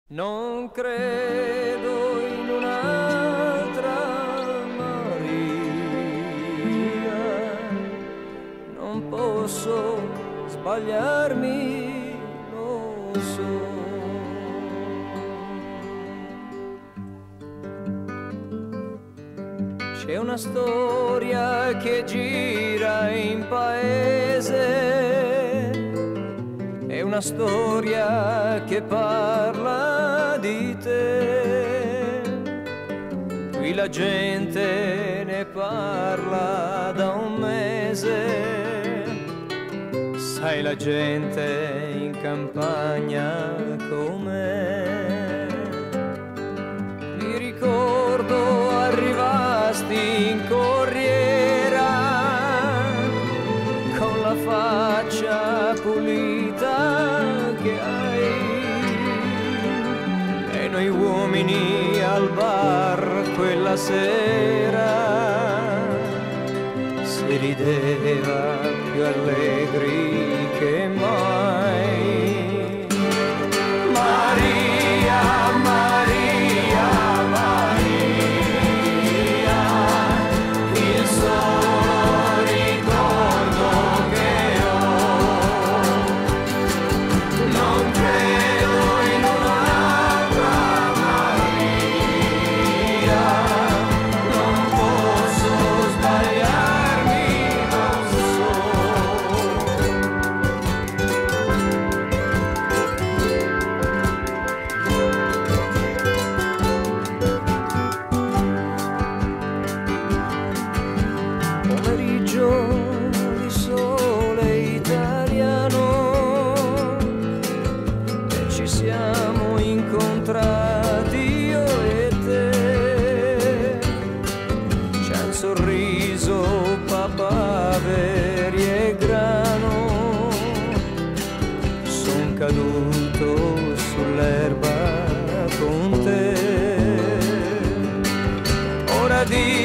Non credo in un'altra Maria, non posso sbagliarmi, lo so. C'è una storia che gira in paese, è una storia che parla di te. Qui la gente ne parla da un mese, sai la gente in campagna com'è. Mi ricordo arrivasti in corriera con la faccia pulita che hai, e noi uomini al bar quella sera si rideva più allegri che mai. Maria, Maria, Maria, il solo ricordo che ho. Non credo in un'altra Maria, non posso sbagliarmi, lo so. Pomeriggio di sole italiano e ci siamo incontrati io e te. Ci han sorriso papaveri e grano, son caduto sull'erba con te. Ora di